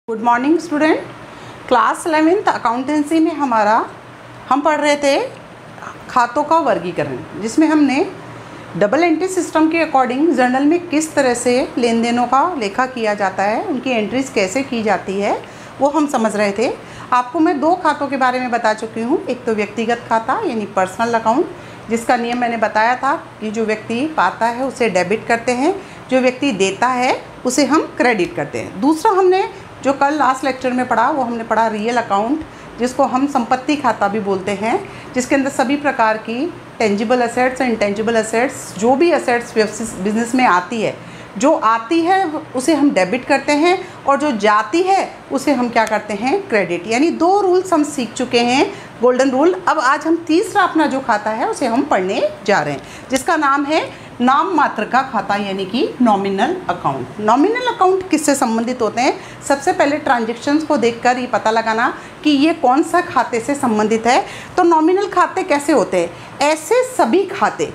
Good morning student. Class 11th accountancy में हम पढ़ रहे थे खातों का वर्गीकरण, जिसमें हमने डबल एंट्री सिस्टम के अकॉर्डिंग जर्नल में किस तरह से लेन देनों का लेखा किया जाता है, उनकी एंट्रीज कैसे की जाती है, वो हम समझ रहे थे। आपको मैं दो खातों के बारे में बता चुकी हूँ। एक तो व्यक्तिगत खाता यानी पर्सनल अकाउंट, जिसका नियम मैंने बताया था कि जो व्यक्ति पाता है उसे डेबिट करते हैं, जो व्यक्ति देता है उसे हम क्रेडिट करते हैं। दूसरा हमने जो कल लास्ट लेक्चर में पढ़ा वो हमने पढ़ा रियल अकाउंट, जिसको हम संपत्ति खाता भी बोलते हैं, जिसके अंदर सभी प्रकार की tangible assets and intangible assets, जो भी एसेट्स बिजनेस में आती है, जो आती है उसे हम डेबिट करते हैं और जो जाती है उसे हम क्या करते हैं, क्रेडिट। यानी दो रूल्स हम सीख चुके हैं, गोल्डन रूल। अब आज हम तीसरा अपना जो खाता है उसे हम पढ़ने जा रहे हैं, जिसका नाम है नाम मात्र का खाता यानी कि नॉमिनल अकाउंट। नॉमिनल अकाउंट किससे संबंधित होते हैं? सबसे पहले ट्रांजैक्शंस को देखकर ये पता लगाना कि ये कौन सा खाते से संबंधित है। तो नॉमिनल खाते कैसे होते हैं? ऐसे सभी खाते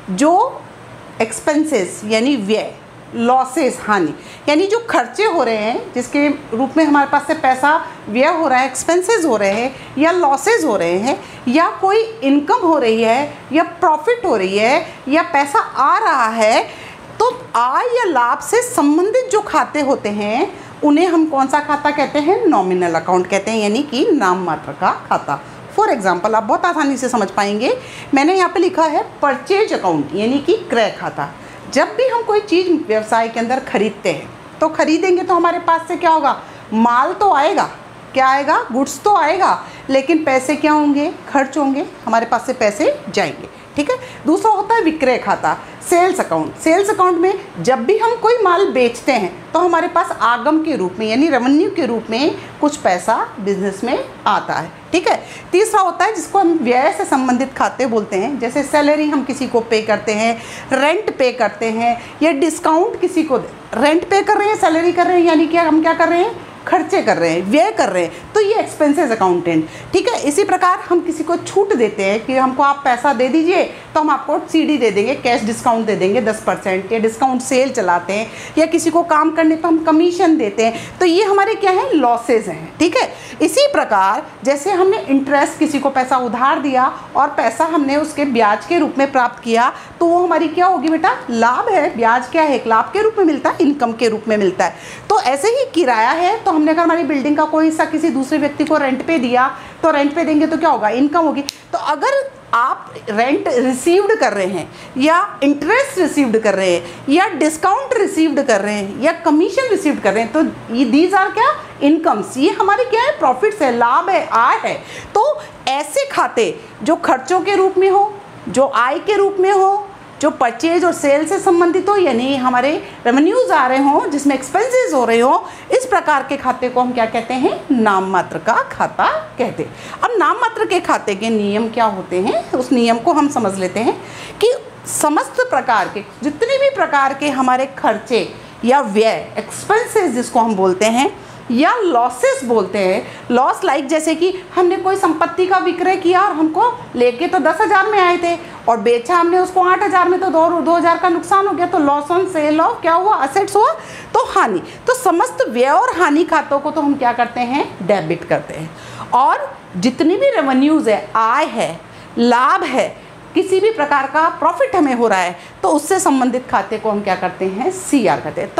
जो एक्सपेंसेस यानी व्यय, लॉसेस हानि, यानी जो खर्चे हो रहे हैं जिसके रूप में हमारे पास से पैसा व्यय हो रहा है, एक्सपेंसेस हो रहे हैं या लॉसेस हो रहे हैं, या कोई इनकम हो रही है या प्रॉफिट हो रही है या पैसा आ रहा है, तो आय या लाभ से संबंधित जो खाते होते हैं उन्हें हम कौन सा खाता कहते हैं? नॉमिनल अकाउंट कहते हैं, यानी कि नाम मात्र का खाता। फॉर एग्जाम्पल आप बहुत आसानी से समझ पाएंगे, मैंने यहाँ पे लिखा है परचेज अकाउंट यानी कि क्रय खाता। जब भी हम कोई चीज़ व्यवसाय के अंदर खरीदते हैं तो खरीदेंगे तो हमारे पास से क्या होगा? माल तो आएगा, क्या आएगा? गुड्स तो आएगा, लेकिन पैसे क्या होंगे? खर्च होंगे, हमारे पास से पैसे जाएंगे। ठीक है। दूसरा होता है विक्रय खाता, सेल्स अकाउंट। सेल्स अकाउंट में जब भी हम कोई माल बेचते हैं तो हमारे पास आगम के रूप में यानी रेवेन्यू के रूप में कुछ पैसा बिजनेस में आता है। ठीक है। तीसरा होता है जिसको हम व्यय से संबंधित खाते बोलते हैं, जैसे सैलरी हम किसी को पे करते हैं, रेंट पे करते हैं, या डिस्काउंट किसी को रेंट पे कर रहे हैं, सैलरी कर रहे हैं, यानी कि हम क्या कर रहे हैं? खर्चे कर रहे हैं, व्यय कर रहे हैं, तो ये एक्सपेंसेस अकाउंटेंट। ठीक है। इसी प्रकार हम किसी को छूट देते हैं कि हमको आप पैसा दे दीजिए तो हम आपको सीडी दे देंगे, कैश डिस्काउंट दे देंगे 10%, या डिस्काउंट सेल चलाते हैं, या किसी को काम करने पर हम कमीशन देते हैं, तो ये हमारे क्या है? लॉसेज हैं। ठीक है। इसी प्रकार जैसे हमने इंटरेस्ट, किसी को पैसा उधार दिया और पैसा हमने उसके ब्याज के रूप में प्राप्त किया, तो वो हमारी क्या होगी बेटा? लाभ है। ब्याज क्या है? एक लाभ के रूप में मिलता है, इनकम के रूप में मिलता है। तो ऐसे ही किराया है, तो हमने अगर हमारी बिल्डिंग का कोई हिस्सा किसी दूसरे व्यक्ति को रेंट पे दिया तो रेंट पे देंगे तो क्या होगा? इनकम होगी। तो अगर आप रेंट रिसीव्ड कर रहे हैं या इंटरेस्ट रिसीव्ड कर रहे हैं या डिस्काउंट रिसीव्ड कर रहे हैं या कमीशन रिसीव्ड कर रहे हैं, तो ये दीज आर क्या? इनकम्स। ये हमारे क्या है? प्रॉफिट्स है, लाभ है, आय है। तो ऐसे खाते जो खर्चों के रूप में हो, जो आय के रूप में हो, जो परचेज और सेल से संबंधित हो, यानी हमारे रेवेन्यूज आ रहे हों जिसमें एक्सपेंसेस हो रहे हो, इस प्रकार के खाते को हम क्या कहते हैं? नाम मात्र का खाता कहते हैं। अब नाम मात्र के खाते के नियम क्या होते हैं, उस नियम को हम समझ लेते हैं कि समस्त प्रकार के जितने भी प्रकार के हमारे खर्चे या व्यय, एक्सपेंसेस जिसको हम बोलते हैं, या लॉसेस बोलते हैं, लॉस लाइक जैसे कि हमने कोई संपत्ति का विक्रय किया और हमको लेके तो 10,000 में आए थे और बेचा हमने उसको 8,000 में, तो 2,000 का नुकसान हो गया, तो लॉस ऑन सेल ऑफ क्या हुआ? असेट्स हुआ, तो हानि। तो समस्त व्यय और हानि खातों को तो हम क्या करते हैं? डेबिट करते हैं। और जितनी भी रेवेन्यूज है, आय है, लाभ है, किसी भी प्रकार का प्रॉफिट हमें हो रहा है, तो उससे संबंधित खाते को हम क्या करते हैं? सीआर करते हैं। तो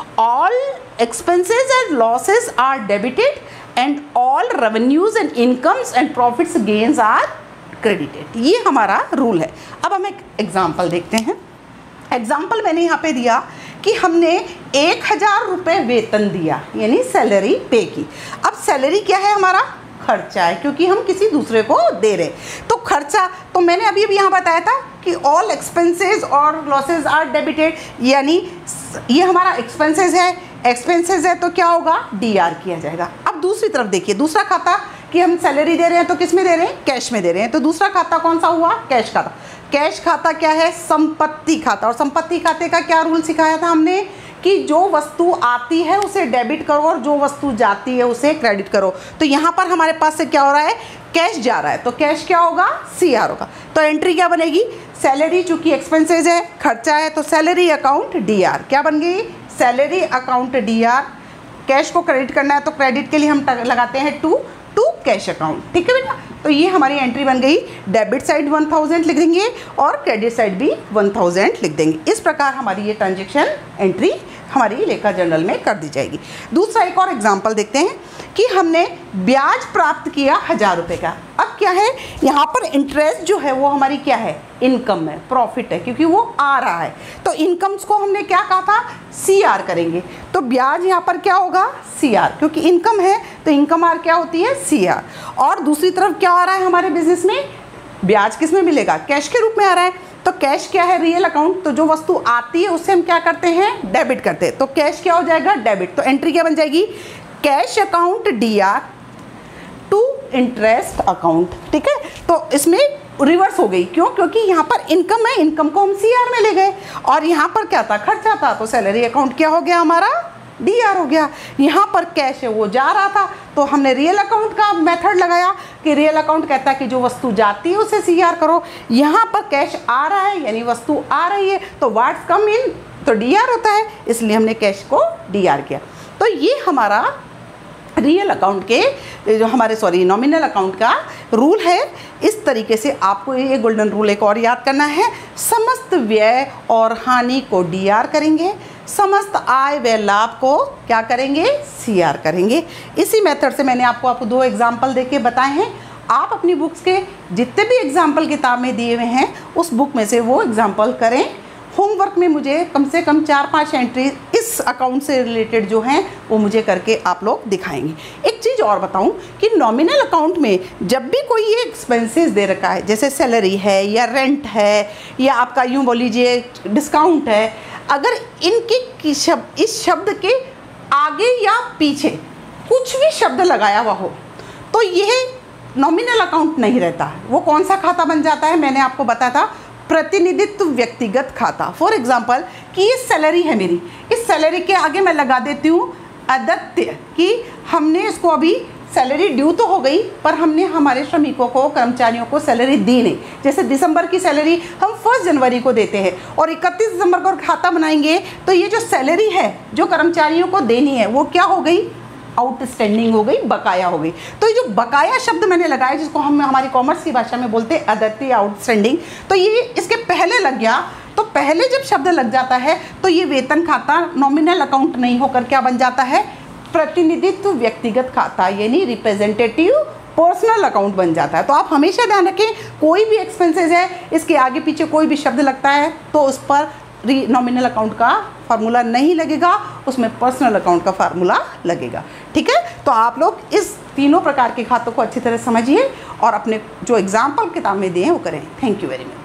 all expenses and losses are debited and all revenues and incomes and profits gains are credited. ये हमारा रूल है। अब हम एक एग्जाम्पल देखते हैं। एग्जाम्पल मैंने यहाँ पे दिया कि हमने 1,000 रुपये वेतन दिया यानी सैलरी पे की। अब सैलरी क्या है? हमारा खर्चा है, क्योंकि हम किसी दूसरे को दे रहे हैं। तो खर्चा, तो मैंने अभी यहाँ बताया था कि ऑल एक्सपेंसेस और लॉसेज आर डेबिटेड, यानी ये हमारा एक्सपेंसेस है, एक्सपेंसेस है तो क्या होगा? डीआर किया जाएगा। अब दूसरी तरफ देखिए, दूसरा खाता कि हम सैलरी दे रहे हैं तो किस में दे रहे हैं? कैश में दे रहे हैं। तो दूसरा खाता कौन सा हुआ? कैश खाता। कैश खाता क्या है? संपत्ति खाता। और संपत्ति खाते का क्या रूल सिखाया था हमने कि जो वस्तु आती है उसे डेबिट करो और जो वस्तु जाती है उसे क्रेडिट करो। तो यहाँ पर हमारे पास से क्या हो रहा है? कैश जा रहा है, तो कैश क्या होगा? सीआर होगा। तो एंट्री क्या बनेगी? सैलरी, चूंकि एक्सपेंसेस है, खर्चा है, तो सैलरी अकाउंट डीआर क्या बन गई? सैलरी अकाउंट डीआर कैश को क्रेडिट करना है तो क्रेडिट के लिए हम लगाते हैं टू कैश अकाउंट, ठीक है बेटा। तो ये हमारी एंट्री बन गई, डेबिट साइड 1000 लिख देंगे और क्रेडिट साइड भी 1000 लिख देंगे। इस प्रकार हमारी ये ट्रांजेक्शन एंट्री हमारी लेखा जर्नल में कर दी जाएगी। दूसरा एक और एग्जांपल देखते हैं कि हमने ब्याज प्राप्त किया 1000 रुपये का। अब क्या है, यहाँ पर इंटरेस्ट जो है वो हमारी क्या है, इनकम है, प्रॉफिट है, क्योंकि वो आ रहा है। तो इनकम्स को हमने क्या कहा था, CR करेंगे। तो ब्याज यहाँ पर क्या होगा, CR, क्योंकि इनकम है तो इनकम आर क्या होती है, CR। और दूसरी तरफ क्या आ रहा है हमारे बिजनेस में, ब्याज किस में मिलेगा, कैश के रूप में आ रहा है। तो कैश क्या है, रियल अकाउंट। तो जो वस्तु आती है उससे हम क्या करते हैं, डेबिट करते हैं। तो कैश क्या हो जाएगा, डेबिट। तो एंट्री क्या बन जाएगी, cash account DR to interest account, ठीक है। तो इसमें रिवर्स हो गई, क्यों, क्योंकि यहाँ पर इनकम है, इनकम को हम CR में ले गए, और यहाँ पर क्या था, खर्चा था, तो सैलरी अकाउंट क्या हो गया हमारा, DR हो गया। यहाँ पर कैश है वो जा रहा था, तो हमने रियल अकाउंट का मेथड लगाया कि रियल अकाउंट कहता है कि जो वस्तु जाती है उसे CR करो। यहाँ पर कैश आ रहा है यानी वस्तु आ रही है, तो व्हाट्स कम इन, तो DR होता है, इसलिए हमने कैश को DR किया। तो ये हमारा रियल अकाउंट के जो हमारे नॉमिनल अकाउंट का रूल है। इस तरीके से आपको ये गोल्डन रूल एक और याद करना है, समस्त व्यय और हानि को DR करेंगे, समस्त आय व लाभ को क्या करेंगे, CR करेंगे। इसी मेथड से मैंने आपको 2 एग्जाम्पल देके बताए हैं। आप अपनी बुक्स के जितने भी एग्जाम्पल किताब में दिए हुए हैं उस बुक में से वो एग्जाम्पल करें। होमवर्क में मुझे कम से कम 4-5 एंट्री इस अकाउंट से रिलेटेड जो हैं वो मुझे करके आप लोग दिखाएंगे। एक चीज़ और बताऊं कि नॉमिनल अकाउंट में जब भी कोई ये एक्सपेंसेस दे रखा है, जैसे सैलरी है या रेंट है या आपका यूँ बोल लीजिए डिस्काउंट है, अगर इनके इस शब्द के आगे या पीछे कुछ भी शब्द लगाया हुआ हो तो यह नॉमिनल अकाउंट नहीं रहता। वो कौन सा खाता बन जाता है, मैंने आपको बताया था, प्रतिनिधित्व व्यक्तिगत खाता। फॉर एग्जाम्पल कि ये सैलरी है मेरी, इस सैलरी के आगे मैं लगा देती हूँ आदित्य, कि हमने इसको अभी सैलरी ड्यू तो हो गई पर हमने हमारे श्रमिकों को, कर्मचारियों को सैलरी दी नहीं। जैसे दिसंबर की सैलरी हम 1 जनवरी को देते हैं और 31 दिसंबर को खाता बनाएंगे, तो ये जो सैलरी है जो कर्मचारियों को देनी है वो क्या हो गई, आउटस्टैंडिंग हो गई, बकाया हो गई। तो ये जो बकाया शब्द मैंने लगाया, जिसको हम हमारी कॉमर्स की भाषा में बोलते हैं आदित्य आउटस्टैंडिंग, तो ये इसके पहले लग गया। तो पहले जब शब्द लग जाता है तो ये वेतन खाता नॉमिनल अकाउंट नहीं होकर क्या बन जाता है, प्रतिनिधित्व व्यक्तिगत खाता, यानी रिप्रेजेंटेटिव पर्सनल अकाउंट बन जाता है। तो आप हमेशा ध्यान रखें, कोई भी एक्सपेंसेस है इसके आगे पीछे कोई भी शब्द लगता है तो उस पर नॉमिनल अकाउंट का फार्मूला नहीं लगेगा, उसमें पर्सनल अकाउंट का फार्मूला लगेगा। ठीक है, तो आप लोग इस तीनों प्रकार के खातों को अच्छी तरह समझिए और अपने जो एग्जाम्पल किताब में दिए हैं वो करें। Thank you very much.